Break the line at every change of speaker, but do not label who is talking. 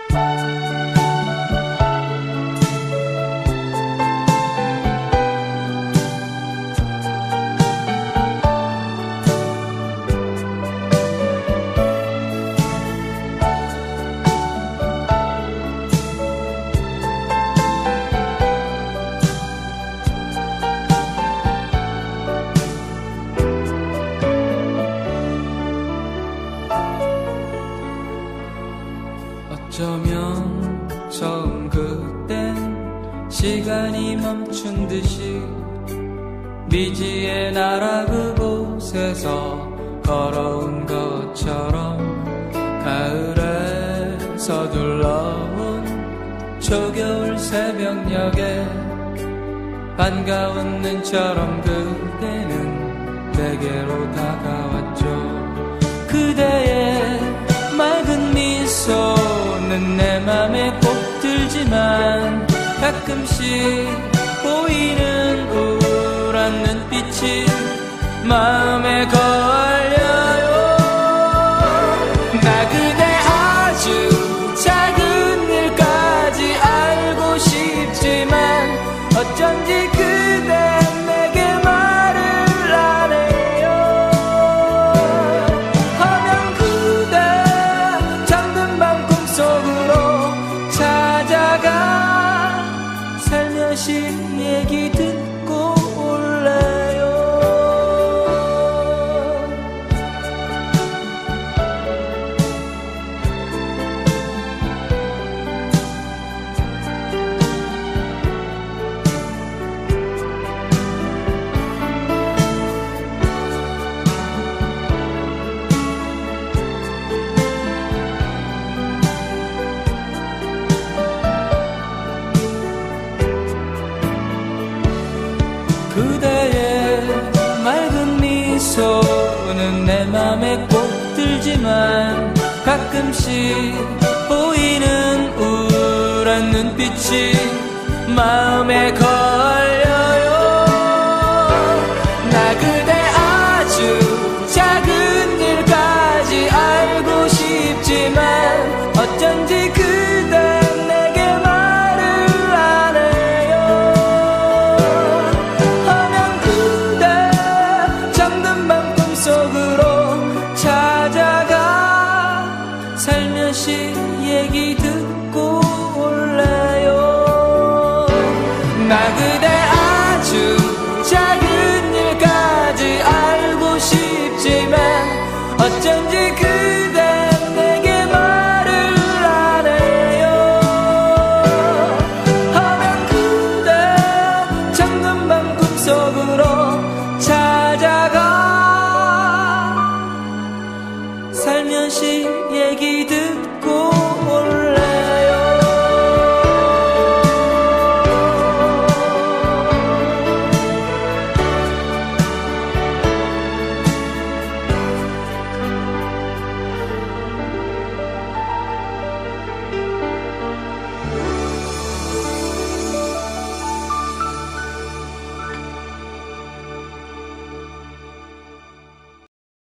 어쩌면 처음 그땐 시간이 멈춘 듯이 미지의 나라 그곳에서 걸어온 것처럼 가을에 서둘러온 초겨울 새벽녘에 반가운 눈처럼 그대는 내게로 다가왔죠. 그대의 맑은 미소는 내 맘에 꼭 들지만 가끔씩 보이는 우울한 눈빛이 마음에 걸려요. 나 그대 아주 작은 일까지 알고 싶지만 어쩐지 그대 내게 말을 안 해요. 하면 그대 잠든 밤 꿈속으로 찾아가 살며시 얘기 듣고 올래요. 그대의 맑은 미소는 내 맘에 꼭 들지만 가끔씩 보이는 우울한 눈빛이 마음에 걸려요. 나 그대 아주 작은 일까지 알고 싶지만 어쩐지 그대 내게 말을 안 해요. 하면 그대 잠든 밤 꿈속으로 찾아가 살며시 얘기 듣고 올래요. 나 그대